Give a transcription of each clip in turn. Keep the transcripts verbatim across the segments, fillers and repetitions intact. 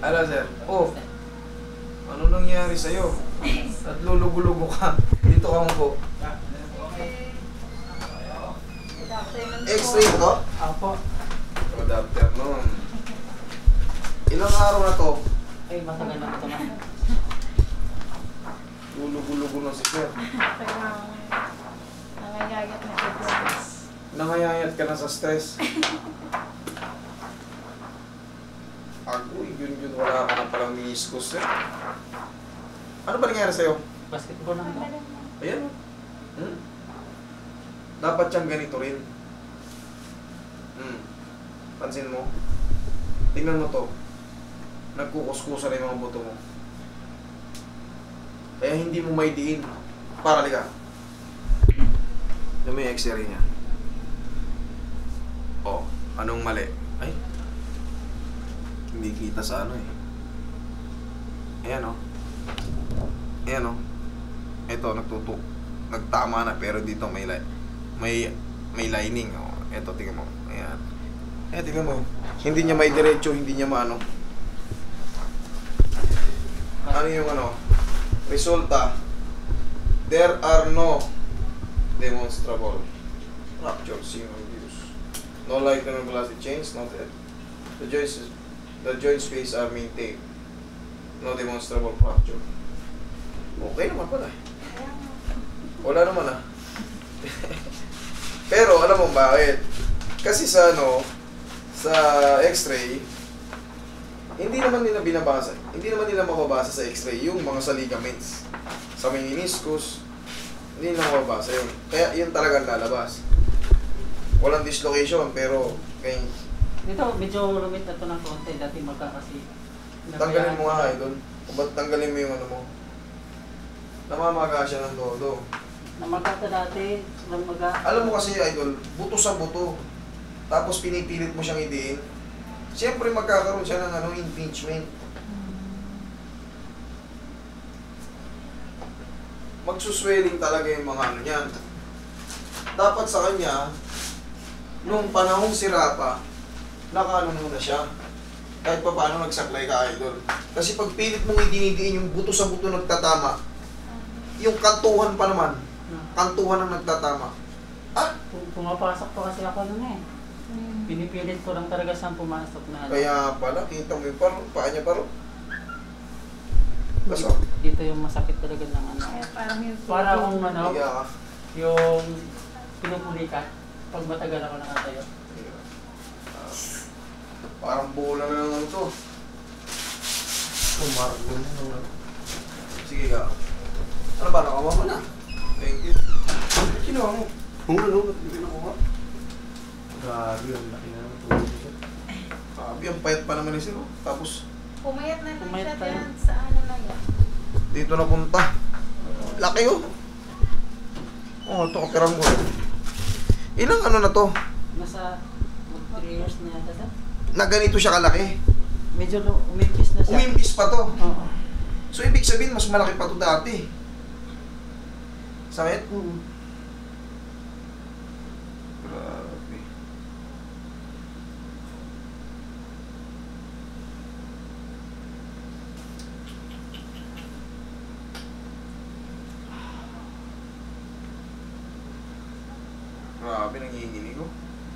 Hello, sir. Oh, ano nangyari sa'yo? At lulugo-lugo ka. Dito ka mo. X-ray ko to? Apo. Good afternoon. Ilang araw na to? Ay, matagal na ito na. Lulugo-lugo na si sir. Nangayayat na sa stress. Nangayayat ka na sa stress. Agoy, yun yun, wala ka na palang meniscus, sir. Ano ba nangyari sa'yo? Basketball lang ito. Ayan. Hmm? Dapat siyang ganito rin. Hmm. Pansin mo? Tingnan mo to. Nagkukuskusa na yung mga buto mo. Kaya hindi mo may diin. Para liga. Yan mo yung x-ray niya. Oh, anong mali? Ay. Hindi kita sa ano eh. Ayan o. Oh. Ayan o. Oh. Ito, nagtutok. Nagtama na, pero dito may li may may lining. Oh. Ito, tingnan mo. Ayan. Ayan, tingnan mo. Hindi niya may diretso, hindi niya maano. Ano yung ano? Resulta, there are no demonstrable fractures in use. No light and velocity change, not it. The joints, the joint space are maintained. No demonstrable fracture. Okay naman pala. Wala naman ah. Pero alam mo bakit? Kasi sa ano, sa x-ray, hindi naman nila binabasa. Hindi naman nila mababasa sa x-ray yung mga sa ligaments. Sa meniscus, hindi nila mababasa yun. Kaya yun talagang lalabas. Walang dislocation, pero kay Dito, medyo lumit na ito ng konti. Dati magkakasi. tanggalin mo nga idol. O ba't tanggalin mo yung ano mo? Namamaga siya ng todo. Namagkata dati, namaga. Alam mo kasi idol, buto sa buto. Tapos pinipilit mo siyang idiin. Siyempre magkakaroon siya ng ano, impingement. Magsuswelling talaga yung mga ano niyan. Dapat sa kanya, nung panahong sira pa, nakaano muna siya. Kahit pa paano nagsaklay ka, idol. Kasi pag pilit mong idinidiin yung buto sa buto nagtatama, yung kantuhan pa naman, kantuhan ang nagtatama. Ah? Pumapasok pa kasi ako nun eh. Pinipilit ko lang talaga saan pumasok na. Kaya pala, kita mo yung paro, paa niya paro. Basta. Dito yung masakit talaga ng ano. Parang yung Para akong ano, Higa ka. yung pinupuli ka pag matagal ako nakatayo. Uh, parang bola na lang ano to. Umarag mo na. Sige ka. Ano ba? Nakawa mo na. Thank you. Kinuha mo. Hula no? Ba't hindi nakuha? Grabe, ang laki na ng tulog siya. Grabe, ang payat pa naman ni Sir. Tapos, pumayat na lang Pumayat siya tayo. dyan sa ano na yan. dito na punta. Laki oh. Oh, ito kapirang mo. Ilang ano na to? Nasa three years na yata sa. Na ganito siya kalaki. Medyo lo- umimpis na siya. Umimpis pa to. Oo. So, ibig sabihin, mas malaki pa to dati. Sakit? Mm. Grabe. Grabe, nangihinig ko.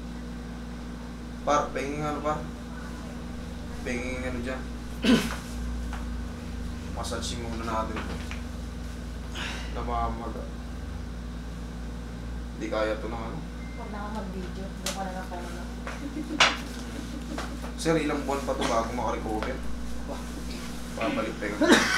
Par, penging ano par? Penging ano dyan. Massage muna natin ito. Namamaga. Hindi kaya ito ng ano. Huwag na ka mag-video. Hindi ko na lang kaya na. Sir, ilang buwan pa ito bago makarecover? Babalik tayo.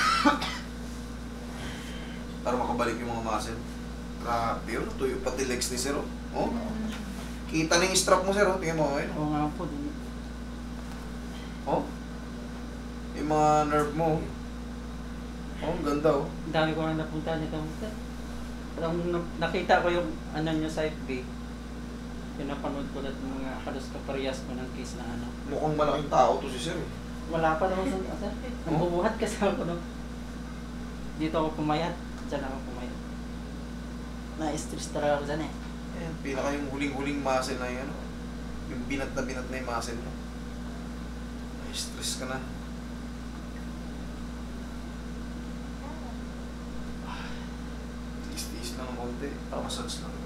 Para makabalik yung mga muscle. Grabe yun. Tuyo pati legs ni Sir. Oh. Kita na yung strap mo, Sir. Oh. Tingnan mo. Ayun. Oo nga po. dun. Oh. Yung mga nerve mo. Oh, ang ganda oh. Ang dami ko na napunta nito. Parang na- nakita ko yung ano nyo sa F B. Pinapanood ko lahat ng mga kalos kaparehas ko ng case na ano. Mukhang malaking tao to si Sir. Eh. Wala pa naman sa sir. Nagbubuhat kasi ako no. Dito ako pumayat. Diyan ako pumayat. Na-stress talaga ako dyan eh. Ayan, pinaka yung huling-huling muscle na yun. Ano? Yung binat na binat na yung muscle mo. Ay, stress ka na. Hindi, massage lang.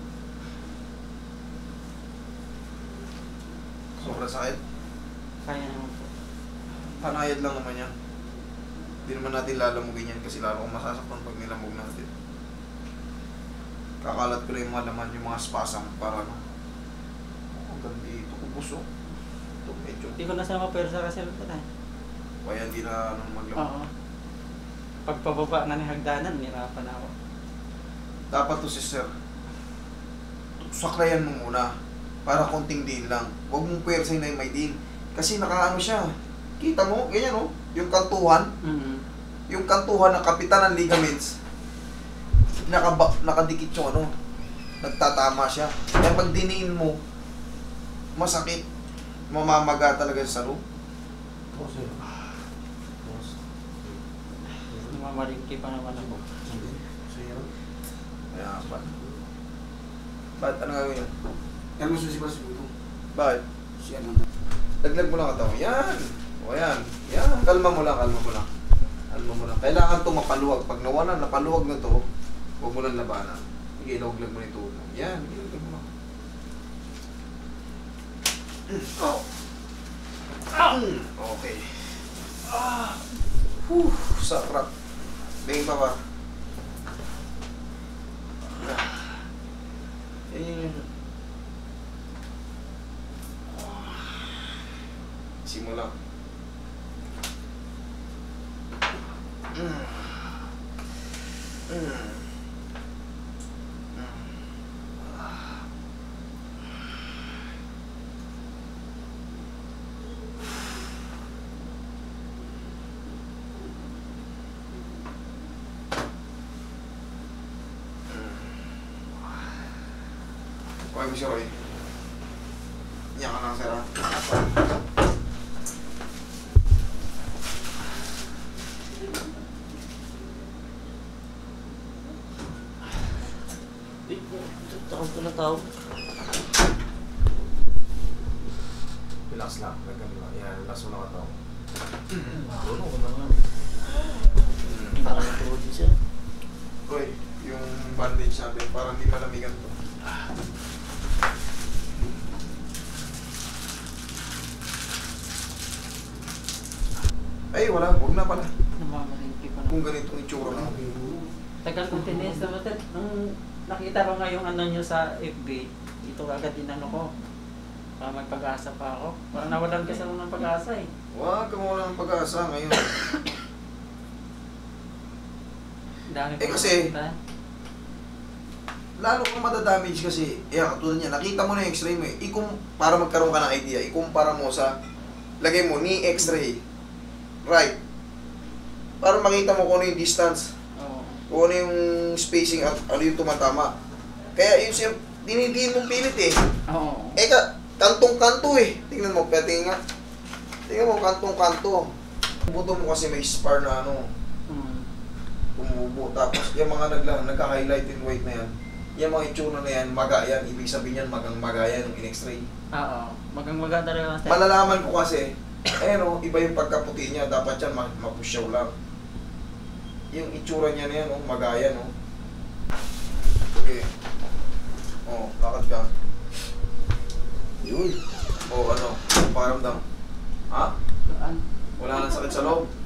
Sobrang sakit. Kaya naman po. Panayad lang naman yan. Hindi naman natin lalamugin yan kasi lalo kong masasaktan pag nilamog natin. Kakalat ko lang yung mga laman, yung mga spasm para ano. Oh, ganda ito ko puso. Ito medyo. Hindi ko na sama persa kasi ito na. Kaya hindi na ano, maglamog. Oo. Pagpababa na ni hagdanan, nirapan ako. Dapat to si sir. Saklayan mo muna. Para konting din lang. Huwag mong pwersa na yung may din. Kasi nakaano siya. Kita mo, ganyan oh. Yung kantuhan. Mm-hmm. Yung kantuhan ng kapitan ng ligaments. Nakaba, nakadikit yung ano. Nagtatama siya. Kaya pag diniin mo, masakit. Mamamaga talaga sa loob. Mamaringki pa naman ako. Kaya pa. Ba't ano gawin yan? Yan mo susi pa siguro. Bakit? Siya na. Laglag mo lang katawan. Yan! O yan. Yan. Kalma mo lang, kalma mo lang. Kalma mo lang. Kailangan ito mapaluwag. Pag nawala, napaluwag na to, huwag mo lang labanan. Sige, ilaglag mo na ito. Yan. Ilaglag mo lang. Oh. Okay. Ah. Whew. Sarap. Bingin pa ba? Yan, yan, yan. Simula. Mm. Mm. Okay mo si Roy. Iyak ka na, sir. ha? Takot ko na tao. Relax lang. Nagkano lang. Yan, relax mo lang ka tao. Ano ko naman? Parang tuhod din siya. Roy, yung bandage natin, parang di malamigan to. Ay, wala. Huwag na pala. Namamaringki pa naman. Kung ganitong itsura mo. Tagal kong tinis na matat. Nung nakita ko nga yung ano nyo sa F B, ito agad din ano ko. Para may pag-asa pa ako. Parang nawalan kasi ako ng pag-asa eh. Huwag ka mawala ng pag-asa ngayon. Dami Eh, kasi- Lalo kang madadamage kasi, eh, katulad niya, nakita mo na yung x-ray mo eh. Ikum, para magkaroon ka ng idea, ikumpara mo sa, lagay mo, knee x-ray. Right. Para makita mo kung ano yung distance, Oo. kung ano yung spacing at ano yung tumatama. Kaya yun siya, dinidiin mong pilit eh. Oo. Eh ka, kantong-kanto eh. Tingnan mo, pati nga. Tingnan mo, kantong-kanto. Buto mo kasi may spar na ano, Mm. tumubo. Tapos yung mga nagla, nagka-highlight in white na yan, yung mga itsura na yan, maga yan. Ibig sabihin yan, magang-maga yan yung in-x-ray. Oo. Magang maganda rin ang Malalaman ko kasi, eh no, iba yung pagkaputi niya. Dapat yan, ma- mapusyaw lang. Yung itsura niya na yan, oh, maga yan, oh. Okay. Oh, lakad ka. Yun. Oh, ano, paramdam. Ha? Saan? Wala nang sakit sa loob.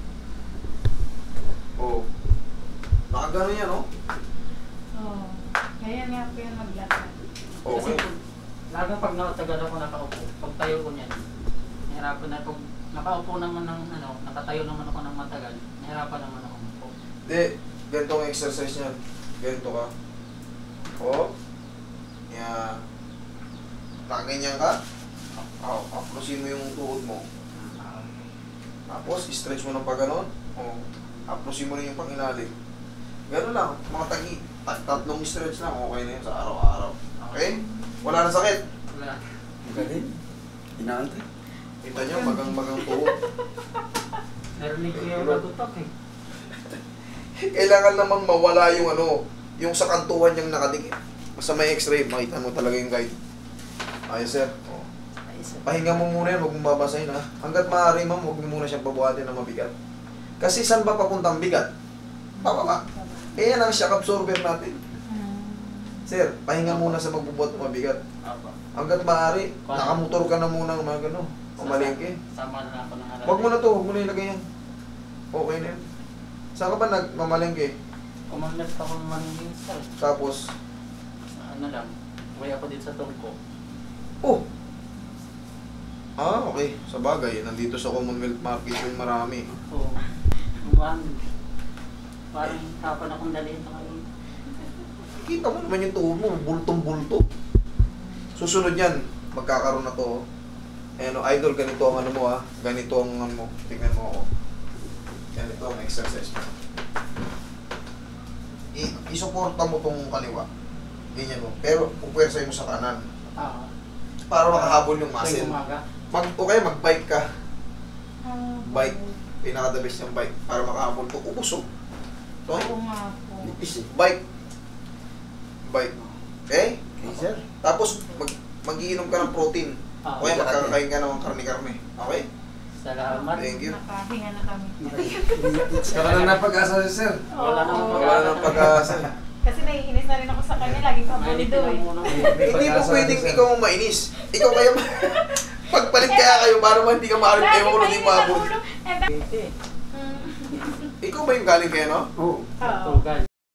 Oh. Nakagano yan, oh. Oo. Kaya nga po yung maglakad. Kasi Okay. pag- lagang pag nakatagal ako nakaupo, pag tayo ko niyan, nahirapan na pag nakaupo naman ng ano, nakatayo naman ako ng matagal, nahirapan naman ako upo. Hindi, ganito ang exercise niyan. Ganito ka. Oh. Yan. Nakaganyan ka. Oh, aplusin mo yung tuhod mo. Tapos, stretch mo ng pag ganon. Oh. Aplusin mo rin yung pangilalim. Ganun lang. Mga tagi. tat- Tatlong stretch lang. Okay na yun sa araw-araw. Okay? Wala na sakit. Wala. Galing. Inaantay. Kita nyo, magang-magang tuhod. Narinig ko yung nagutok eh. Kailangan namang mawala yung ano, yung sa kantuhan niyang nakadikit. Basta may x-ray, makita mo talaga yung guide. Ayos, sir. Oh. Pahinga mo muna yan, huwag mong babasahin ha. Hanggat maaari ma'am, huwag mo muna siyang pabuhatin ng mabigat. Kasi saan ba papuntang bigat? Pababa. Eh yan ang shock absorber natin. Hmm. Sir, pahinga muna sa magbubuhat mabigat. Opo. Hanggat maaari, nakamotor ka na muna ng mga gano'n. Pamalingke. Sama na ako ng harap. Huwag mo na to, huwag mo na ilagay yan. Okay na yan. Saan ka ba nagmamalingke? Kumandas ako ng maningin sir. Tapos, Ano lang, uwi ako dito sa Turko. oh! Ah, okay. Sa bagay, nandito sa Commonwealth Market yung marami. So, umuhan. Parang kapan akong dalhin sa kanina. Kita mo naman yung tuhod mo, bultong-bulto. Susunod yan, magkakaroon na to. Eh, ano, idol, ganito ang ano mo ha. Ganito ang ano mo. Tingnan mo ako. Ganito ang exercise mo. I- isuporta mo tong kaliwa. Ganyan mo. Pero, pupwersay mo sa kanan. Ah, Para makahabol yung tuwing muscle. umaga. Mag, okay, mag-bike ka. Ah, Bike. Pinaka-the best yung bike. Para makahabol to. Ubusog. Okay? Oo nga po. Nipis eh. Bike. Bike. Okay? Okay, sir. Tapos, mag magiinom ka ng protein. Ah, Okay, magkakain ka ng karne-karne. Okay? salamat. Thank you. Nakahinga na kami. Saka na napag-asa si sir. Wala na akong Oo. Wala nang pag-asa. Kasi naiinis na rin ako sa kanya. Lagi pa Mainit bundo na eh. muna. Hindi mo pwedeng ikaw ang mainis. Ikaw kaya pagpalit kaya kayo para man hindi ka maaari Lagi kayo mo hindi mainit ang maabot. ulo. Eh, da- Pwede. Mm. Ikaw ba yung galing kaya no? Oo. Oo. Tugal.